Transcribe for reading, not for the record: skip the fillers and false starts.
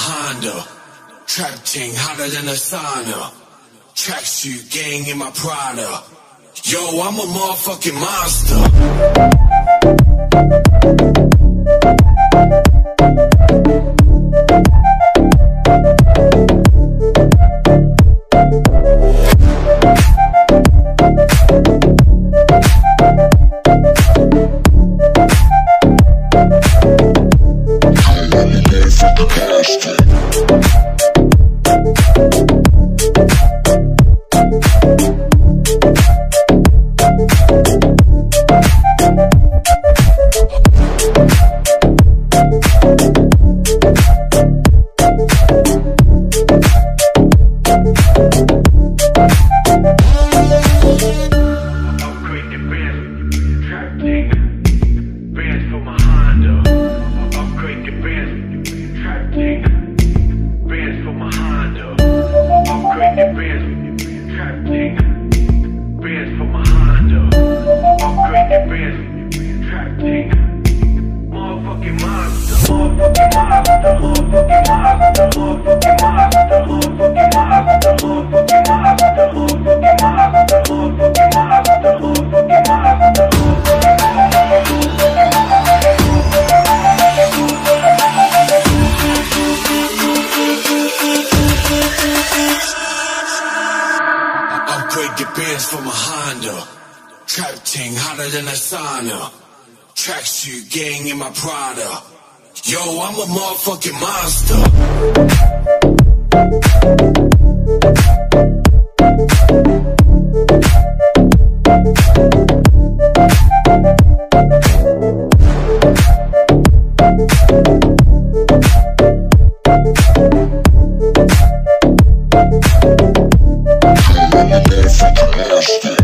Honda. Trap ting hotter than a sauna. Tracksuit gang in my Prada. Yo, I'm a motherfucking monster. Upgrade the bands from a Honda. Trap ting hotter than a sauna. Tracksuit gang in my Prada. Yo, I'm a motherfucking monster. Motherfucking monster.